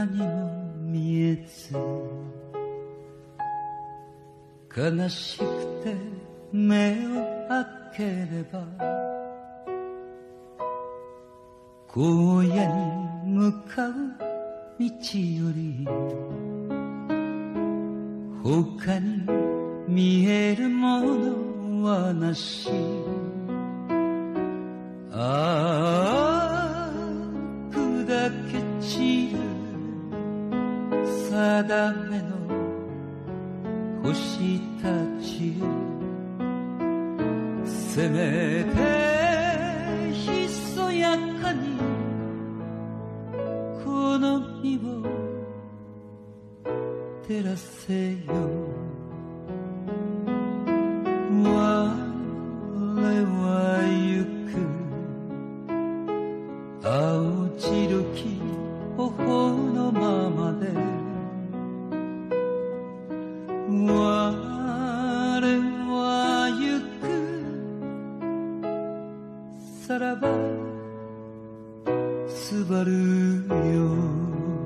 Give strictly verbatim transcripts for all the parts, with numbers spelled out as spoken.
何も見えず悲しくて目を開ければ荒野に向かう道より他に見えるものはなし。ああ砕け散る定めの星たちよ、せめてひそやかにこの身を照らせよ。我は行く青白き頬のままで、我は行くさらばすばるよ。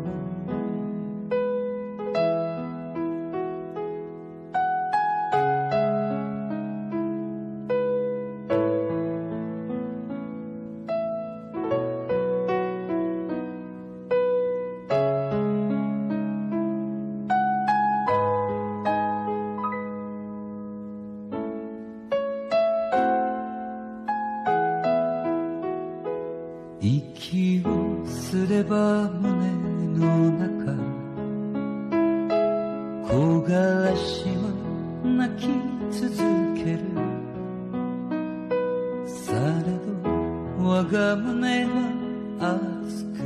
息をすれば胸の中木枯らしは泣き続ける。されど我が胸は熱く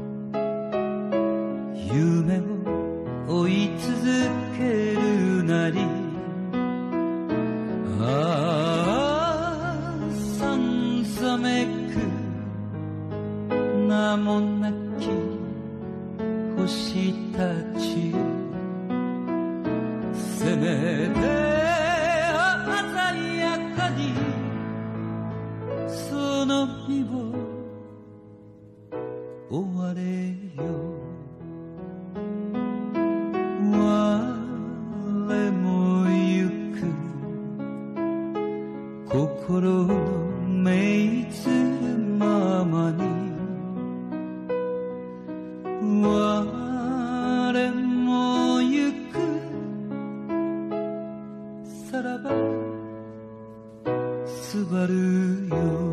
夢を追い続けるなり。ああさんざめく名もなき星たちよ、せめて鮮やかにその身を追われよ。我も行く心の命ずるままに、我も行くさらばすばるよ。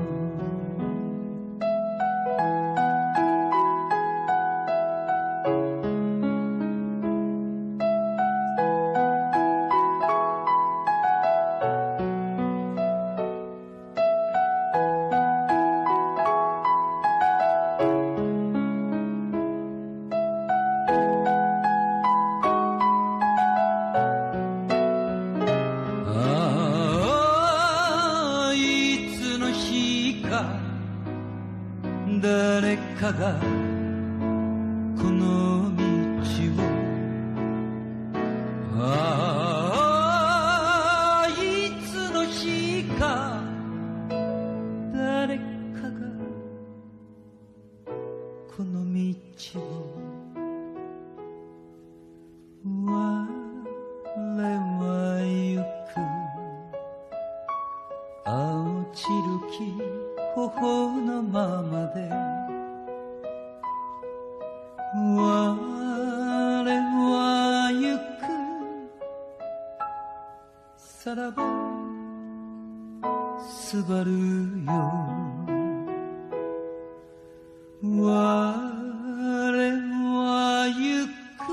誰かがこの道を、ああいつの日か誰かがこの道を、我は行く青白き頬のままで、我は行くさらばすばるよ。我は行く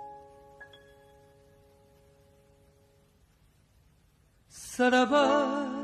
さらば